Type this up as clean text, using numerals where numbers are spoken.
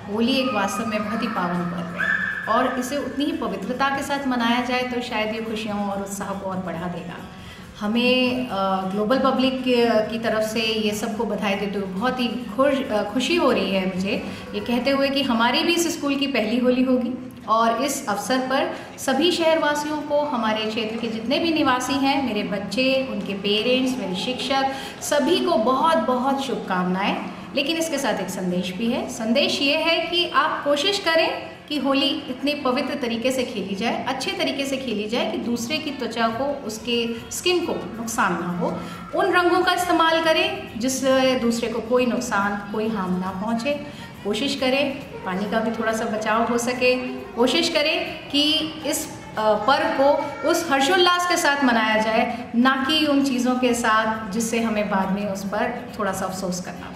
होली एक वास्तव में बहुत ही पावन पर्व है और इसे उतनी ही पवित्रता के साथ मनाया जाए तो शायद ये खुशियों और उत्साह को और बढ़ा देगा। हमें ग्लोबल पब्लिक की तरफ से ये सबको बधाई देते हुए बहुत ही खुशी हो रही है मुझे ये कहते हुए कि हमारी भी इस स्कूल की पहली होली होगी और इस अवसर पर सभी शहरवासियों को, हमारे क्षेत्र के जितने भी निवासी हैं, मेरे बच्चे, उनके पेरेंट्स, मेरे शिक्षक, सभी को बहुत बहुत शुभकामनाएं। लेकिन इसके साथ एक संदेश भी है। संदेश ये है कि आप कोशिश करें कि होली इतनी पवित्र तरीके से खेली जाए, अच्छे तरीके से खेली जाए कि दूसरे की त्वचा को, उसके स्किन को नुकसान ना हो। उन रंगों का इस्तेमाल करें जिससे दूसरे को कोई नुकसान, कोई हार्म ना पहुँचे। कोशिश करें पानी का भी थोड़ा सा बचाव हो सके। कोशिश करें कि इस पर्व को उस हर्षोल्लास के साथ मनाया जाए, ना कि उन चीज़ों के साथ जिससे हमें बाद में उस पर थोड़ा सा अफसोस करना।